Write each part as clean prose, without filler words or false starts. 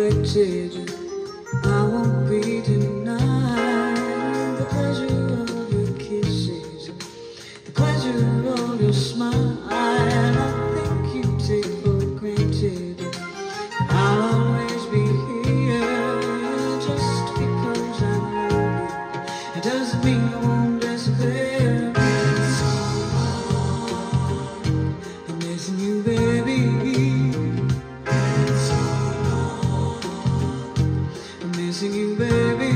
neglected. I won't be denied the pleasure of your kisses, the pleasure of your smile. I think you take for granted that I'll always be here just because I love you. It doesn't mean I won't disappear. I'm missing you, baby. Missing you, baby.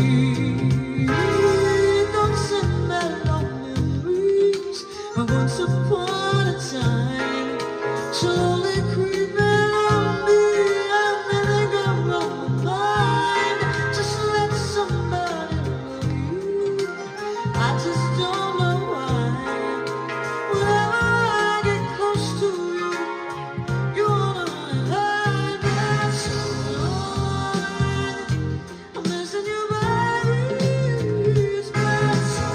Don't send back long memories of once upon a time. Slowly creeping on me, I think I'm on my mind. Just let somebody love you. I just don't know why. Whenever I get close to you, you wanna hide me so long. I'm missing you, baby. It's been so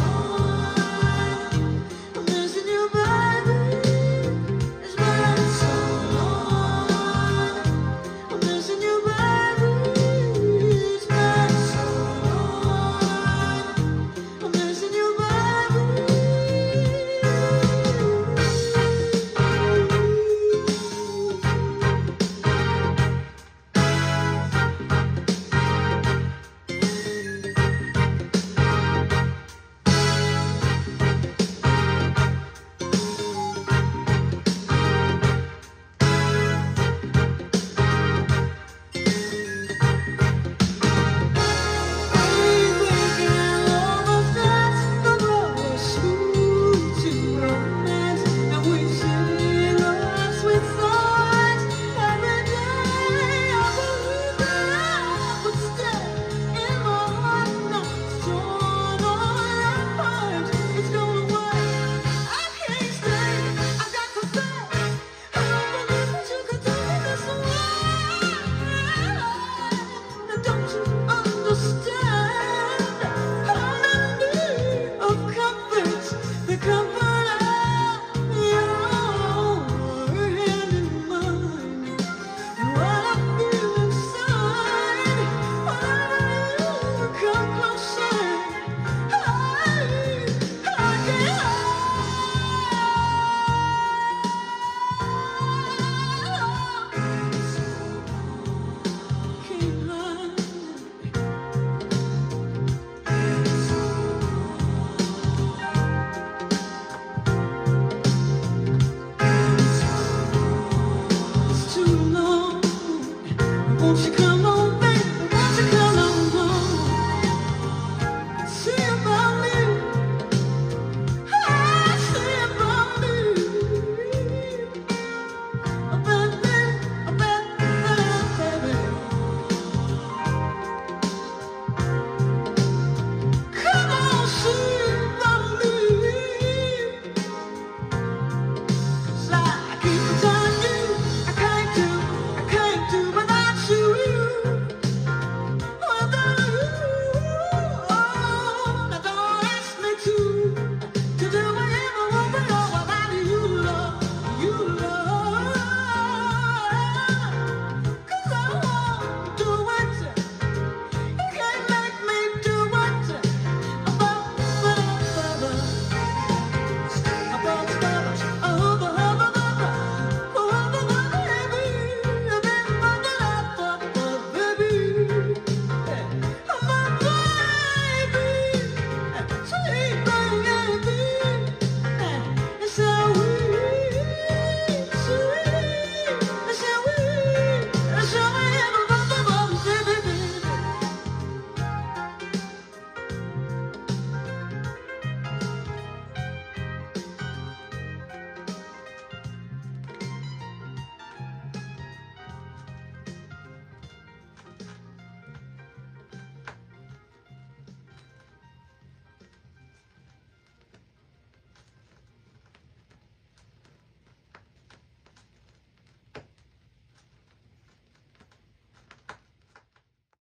long. I'm missing you, baby. It's been so long. I'm missing you, baby. It's been so long. I'm missing you, baby. Won't you come?